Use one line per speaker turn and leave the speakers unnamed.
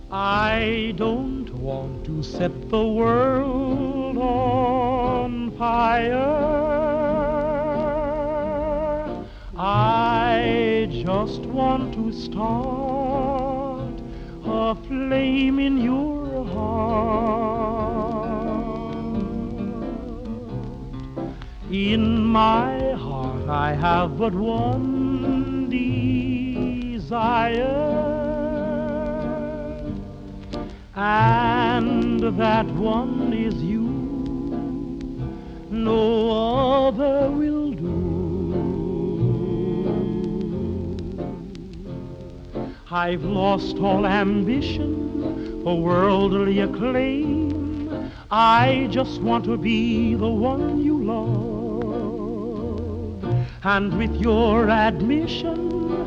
I don't want to set the world on fire. I just want to start a flame in your heart. In my heart I have but one desire, and that one is you. No other will do. I've lost all ambition for worldly acclaim. I just want to be the one you love, and with your admission